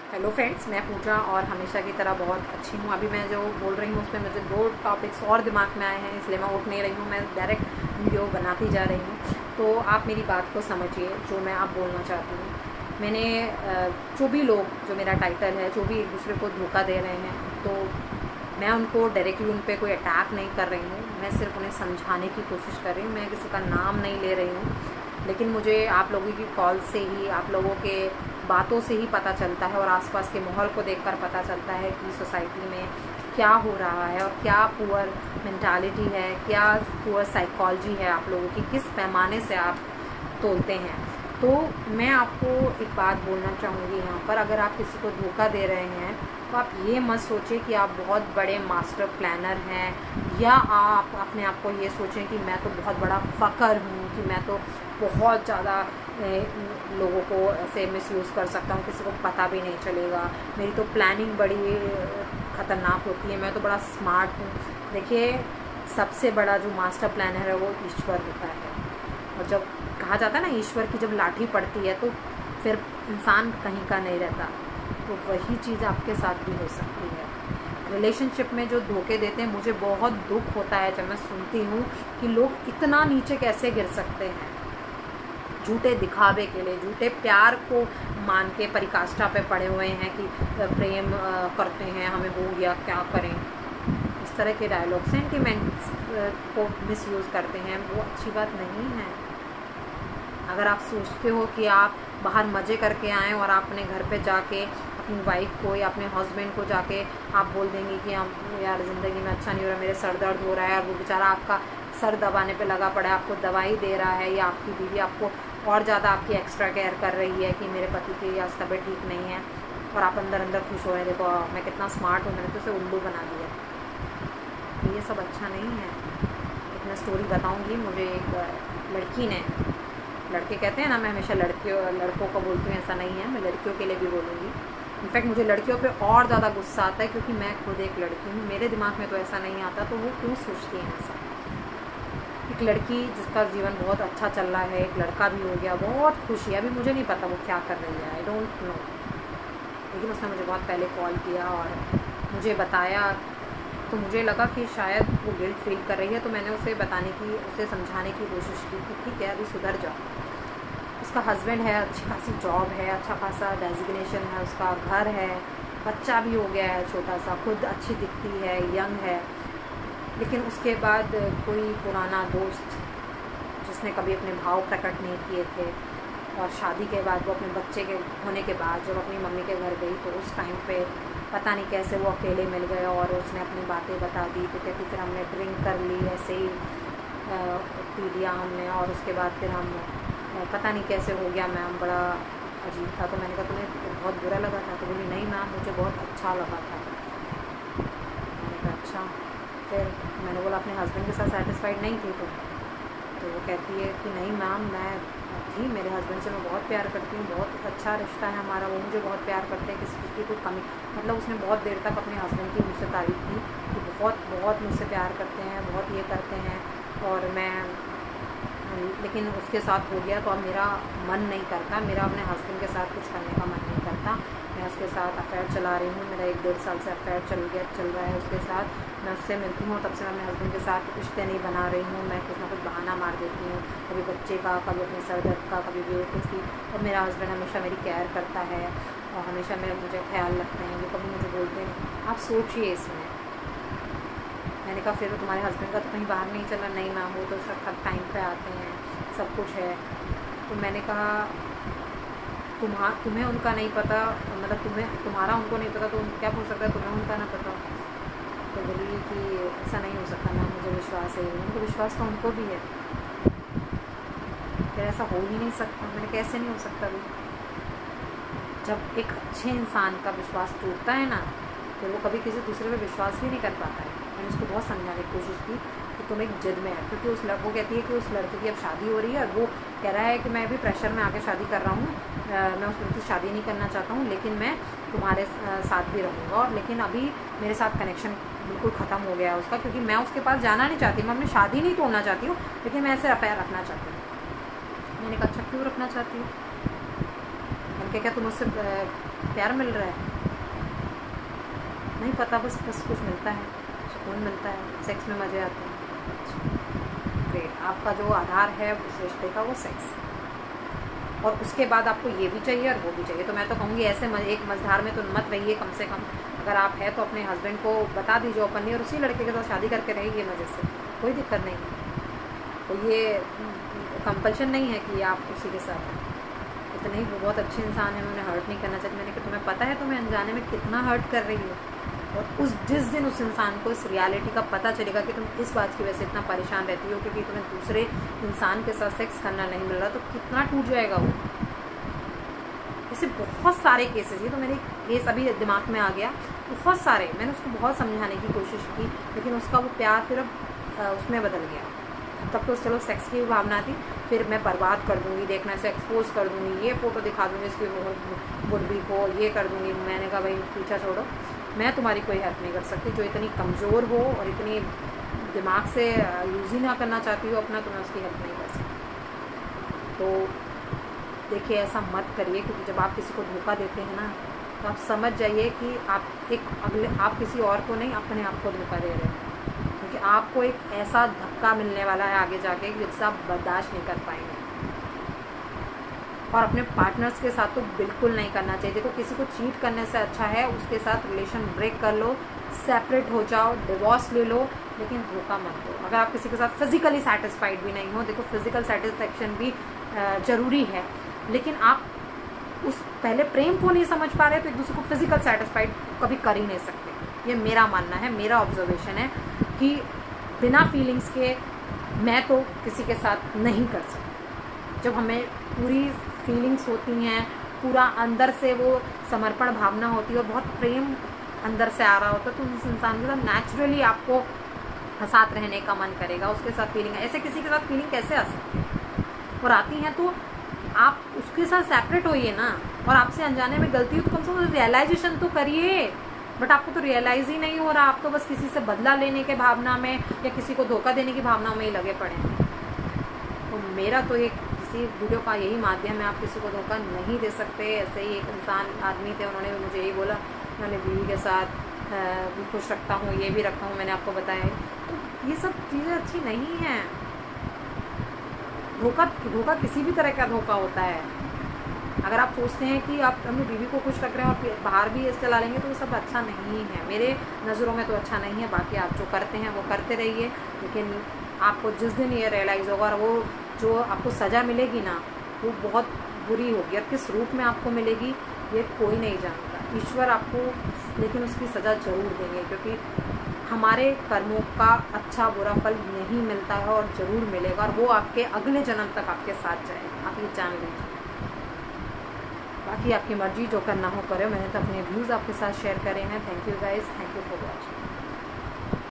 Hello friends, मैं पूजा और हमेशा की तरह बहुत अच्छी हूँ। अभी मैं जो बोल रही हूँ उसमें मुझे दो टॉपिक्स और दिमाग में आए हैं, इसलिए मैं उठ नहीं रही हूँ। मैं डायरेक्ट वीडियो बनाती जा रही हूँ, तो आप मेरी बात को समझिए जो मैं आप बोलना चाहती हूँ। मैंने जो भी लोग, जो मेरा टाइटल है, जो भी एक दूसरे को धोखा दे रहे हैं, तो मैं उनको डायरेक्टली उन पर कोई अटैक नहीं कर रही हूँ। मैं सिर्फ उन्हें समझाने की कोशिश कर रही हूँ। मैं किसी का नाम नहीं ले रही हूँ, लेकिन मुझे आप लोगों की कॉल से ही, आप लोगों के बातों से ही पता चलता है और आसपास के माहौल को देखकर पता चलता है कि सोसाइटी में क्या हो रहा है और क्या पुअर मेंटालिटी है, क्या पुअर साइकोलॉजी है आप लोगों की, किस पैमाने से आप तोलते हैं। तो मैं आपको एक बात बोलना चाहूँगी यहाँ पर, अगर आप किसी को धोखा दे रहे हैं तो आप ये मत सोचें कि आप बहुत बड़े मास्टर प्लानर हैं, या आप अपने आप को ये सोचें कि मैं तो बहुत बड़ा फ़कर हूँ, कि मैं तो बहुत ज़्यादा लोगों को ऐसे मिसयूज़ कर सकता हूँ, किसी को पता भी नहीं चलेगा, मेरी तो प्लानिंग बड़ी ख़तरनाक होती है, मैं तो बड़ा स्मार्ट हूँ। देखिए, सबसे बड़ा जो मास्टर प्लानर है वो ईश्वर होता है। और जब कहा जाता है ना, ईश्वर की जब लाठी पड़ती है तो फिर इंसान कहीं का नहीं रहता। तो वही चीज़ आपके साथ भी हो सकती है। रिलेशनशिप में जो धोखे देते हैं, मुझे बहुत दुख होता है जब मैं सुनती हूँ कि लोग इतना नीचे कैसे गिर सकते हैं, झूठे दिखावे के लिए, झूठे प्यार को मान के परिकाष्ठा पे पड़े हुए हैं कि प्रेम करते हैं, हमें हो गया, क्या करें। इस तरह के डायलॉग, सेंटिमेंट्स को मिसयूज़ करते हैं, वो अच्छी बात नहीं है। अगर आप सोचते हो कि आप बाहर मज़े करके आएँ और आप अपने घर पे जाके अपनी वाइफ को या अपने हस्बैंड को जाके आप बोल देंगे कि हम यार ज़िंदगी में अच्छा नहीं हो रहा, मेरे सर दर्द हो रहा है, और वो बेचारा आपका सर दबाने पे लगा पड़ा है, आपको दवाई दे रहा है, या आपकी बीवी आपको और ज़्यादा आपकी एक्स्ट्रा केयर कर रही है कि मेरे पति की आज तबीयत ठीक नहीं है, और आप अंदर अंदर खुश हो रहे हैं, देखो मैं कितना स्मार्ट हूँ, मैंने तो उसे उल्लू बना दिया। तो ये सब अच्छा नहीं है। एक मैं स्टोरी बताऊँगी। मुझे एक लड़की ने, लड़के कहते हैं ना, मैं हमेशा लड़कों को बोलती हूँ, ऐसा नहीं है, मैं लड़कियों के लिए भी बोलूँगी। इनफैक्ट मुझे लड़कियों पे और ज़्यादा गुस्सा आता है, क्योंकि मैं खुद एक लड़की हूँ, मेरे दिमाग में तो ऐसा नहीं आता, तो वो क्यों सोचती हैं ऐसा। एक लड़की जिसका जीवन बहुत अच्छा चल रहा है, एक लड़का भी हो गया, बहुत खुशी है, अभी मुझे नहीं पता वो क्या कर रही है, आई डोंट नो, लेकिन उसने मुझे बहुत पहले कॉल किया और मुझे बताया, तो मुझे लगा कि शायद वो गिल्ट फील कर रही है, तो मैंने उसे बताने की, उसे समझाने की कोशिश की कि ठीक है, अभी सुधर जाओ। उसका हस्बैंड है, अच्छी खासी जॉब है, अच्छा खासा डेजिग्नेशन है, उसका घर है, बच्चा भी हो गया है छोटा सा, खुद अच्छी दिखती है, यंग है, लेकिन उसके बाद कोई पुराना दोस्त जिसने कभी अपने भाव प्रकट नहीं किए थे, और शादी के बाद वो अपने बच्चे के होने के बाद जब अपनी मम्मी के घर गई, तो उस टाइम पे पता नहीं कैसे वो अकेले मिल गए और उसने अपनी बातें बता दी। तो कहती फिर हमने ड्रिंक कर ली, ऐसे ही पी लिया हमने, और उसके बाद फिर हम पता नहीं कैसे हो गया मैम, बड़ा अजीब था। तो मैंने कहा तुम्हें बहुत बुरा लगा था? तो बोली नहीं मैम, मुझे बहुत अच्छा लगा था। मैंने कहा अच्छा। फिर मैंने बोला अपने हस्बैंड के साथ सेटिस्फाइड नहीं थी तुम? तो वो कहती है कि नहीं मैम, मैं थी, मेरे हस्बैंड से मैं बहुत प्यार करती हूँ, बहुत अच्छा रिश्ता है हमारा, वो मुझे बहुत प्यार करते हैं, किसी चीज़ की कोई कमी, मतलब उसने बहुत देर तक अपने हस्बैंड की मुझसे तारीफ़ की कि बहुत बहुत मुझसे प्यार करते हैं, बहुत ये करते हैं, और मैं, लेकिन उसके साथ हो गया तो अब मेरा मन नहीं करता, मेरा अपने हस्बैंड के साथ कुछ करने का मन नहीं करता, मैं उसके साथ अफेयर चला रही हूँ, मेरा 1-1.5 साल से अफेयर चल रहा है उसके साथ। मैं उससे मिलती हूँ तब से मैं अपने हस्बैंड के साथ रिश्ते नहीं बना रही हूँ, मैं कुछ ना कुछ बहाना मार देती हूँ, कभी बच्चे का, कभी अपने सर दर्द का, कभी भी कुछ भी, और मेरा हस्बैंड हमेशा मेरी केयर करता है और हमेशा मुझे ख्याल रखते हैं, वो कभी मुझे बोलते हैं। आप सोचिए इसमें। मैंने कहा फिर तुम्हारे हस्बैंड का तो कहीं बाहर नहीं चला? नहीं मैम, वो तो सब टाइम पे आते हैं, सब कुछ है। तो मैंने कहा तुम्हें उनका नहीं पता, मतलब तुम्हारा उनको नहीं पता, तो क्या हो सकता है तुम्हें उनका ना पता? तो बोली कि ऐसा नहीं हो सकता मैम, मुझे विश्वास है। उनको विश्वास तो उनको भी है, फिर ऐसा हो ही नहीं सकता। मैंने कैसे नहीं हो सकता भी? जब एक अच्छे इंसान का विश्वास टूटता है ना, फिर वो कभी किसी दूसरे पे विश्वास भी नहीं कर पाता है। मैंने उसको बहुत समझाने की कोशिश की कि तुम एक जिद में है, क्योंकि वो कहती है कि उस लड़के की अब शादी हो रही है, और वो कह रहा है कि मैं भी प्रेशर में आके शादी कर रहा हूँ, मैं उस लड़की की शादी नहीं करना चाहता हूँ, लेकिन मैं तुम्हारे साथ भी रहूँगा, और लेकिन अभी मेरे साथ कनेक्शन बिल्कुल ख़त्म हो गया है उसका, क्योंकि मैं उसके पास जाना नहीं चाहती, मैं अपनी शादी नहीं तोड़ना चाहती हूँ, लेकिन मैं ऐसे अफेयर रखना चाहती हूँ। मैंने कहा अच्छा क्यों रखना चाहती हूँ? मैंने कहा क्या तुम उससे प्यार मिल रहा है? नहीं पता, बस कुछ मिलता है, सुकून मिलता है, सेक्स में मज़े आते हैं। ग्रेट, आपका जो आधार है उस रिश्ते का वो सेक्स, और उसके बाद आपको ये भी चाहिए और वो भी चाहिए। तो मैं तो कहूँगी ऐसे एक मझधार में तो मत रहिए। कम से कम अगर आप है तो अपने हस्बैंड को बता दीजिए ओपनली, और उसी लड़के के साथ शादी करके रहिए मज़े से, कोई दिक्कत नहीं है। तो ये कंपल्शन नहीं है कि आप उसी के साथ हैं। इतने ही वो बहुत अच्छे इंसान हैं, उन्हें हर्ट नहीं करना चाहिए। मैंने कहा तुम्हें पता है तुम्हें अनजाने में कितना हर्ट कर रही हो, और जिस दिन उस इंसान को इस रियलिटी का पता चलेगा कि तुम इस बात की वजह से इतना परेशान रहती हो क्योंकि तुम्हें दूसरे इंसान के साथ सेक्स करना नहीं मिल रहा, तो कितना टूट जाएगा वो। ऐसे बहुत सारे केसेस, ये तो मेरे केस अभी दिमाग में आ गया, बहुत सारे। मैंने उसको बहुत समझाने की कोशिश की, लेकिन उसका वो प्यार फिर अब उसमें बदल गया। तब तो चलो सेक्स की भी भावना थी, फिर मैं बर्बाद कर दूंगी, देखना से एक्सपोज कर दूंगी, ये फ़ोटो दिखा दूंगी इसकी बुढ़ी को, ये कर दूंगी। मैंने कहा भाई पीछा छोड़ो, मैं तुम्हारी कोई हेल्प नहीं कर सकती। जो इतनी कमज़ोर हो और इतनी दिमाग से यूज़ ही ना करना चाहती हो अपना, तो मैं उसकी हेल्प नहीं कर सकती। तो देखिए ऐसा मत करिए, क्योंकि जब आप किसी को धोखा देते हैं ना, तो आप समझ जाइए कि आप किसी और को नहीं, अपने आप को धोखा दे रहे हैं। क्योंकि आपको एक ऐसा धक्का मिलने वाला है आगे जाके जिससे आप बर्दाश्त नहीं कर पाएंगे। और अपने पार्टनर्स के साथ तो बिल्कुल नहीं करना चाहिए। देखो किसी को चीट करने से अच्छा है उसके साथ रिलेशन ब्रेक कर लो, सेपरेट हो जाओ, डिवोर्स ले लो, लेकिन धोखा मत दो। अगर आप किसी के साथ फिजिकली सेटिस्फाइड भी नहीं हो, देखो फिजिकल सेटिस्फैक्शन भी ज़रूरी है, लेकिन आप उस पहले प्रेम को नहीं समझ पा रहे तो एक दूसरे को फिजिकल सेटिस्फाइड कभी कर ही नहीं सकते। ये मेरा मानना है, मेरा ऑब्जर्वेशन है कि बिना फीलिंग्स के मैं तो किसी के साथ नहीं कर सकती। जब हमें पूरी फीलिंग्स होती हैं, पूरा अंदर से वो समर्पण भावना होती है और बहुत प्रेम अंदर से आ रहा होता है, तो उस इंसान के साथ नेचुरली आपको साथ रहने का मन करेगा, उसके साथ फीलिंग है। ऐसे किसी के साथ फीलिंग कैसे आ सकती है? और आती हैं तो आप उसके साथ सेपरेट होइए ना। और आपसे अनजाने में गलती हो तो कम से कम रियलाइजेशन तो करिए, बट आपको तो रियलाइज ही नहीं हो रहा। आप तो बस किसी से बदला लेने के भावना में या किसी को धोखा देने की भावना में ही लगे पड़े हैं। तो मेरा तो एक किसी वीडियो का यही माध्यम है, आप किसी को धोखा नहीं दे सकते। ऐसे ही एक इंसान आदमी थे, उन्होंने भी मुझे यही बोला, मैंने बीवी के साथ भी खुश रखता हूँ, ये भी रखता हूँ, मैंने आपको बताया। तो ये सब चीज़ें अच्छी नहीं हैं। धोखा किसी भी तरह का धोखा होता है। अगर आप सोचते हैं कि आप अपनी बीवी को खुश रख रहे हैं और बाहर भी ऐसे चला लेंगे, तो वो सब अच्छा नहीं है। मेरे नज़रों में तो अच्छा नहीं है। बाकी आप जो करते हैं वो करते रहिए, लेकिन आपको जिस दिन ये रियलाइज़ होगा और वो जो आपको सज़ा मिलेगी ना, वो बहुत बुरी होगी। और किस रूप में आपको मिलेगी ये कोई नहीं जानता, ईश्वर आपको लेकिन उसकी सज़ा ज़रूर देंगे, क्योंकि हमारे कर्मों का अच्छा बुरा फल नहीं मिलता है और ज़रूर मिलेगा, और वो आपके अगले जन्म तक आपके साथ जाएगा, आप ये जान लीजिए। बाकी आपकी मर्जी, जो करना हो करो। मैंने तो अपने व्यूज़ आपके साथ शेयर करे हैं। Thank you guys, thank you for watching.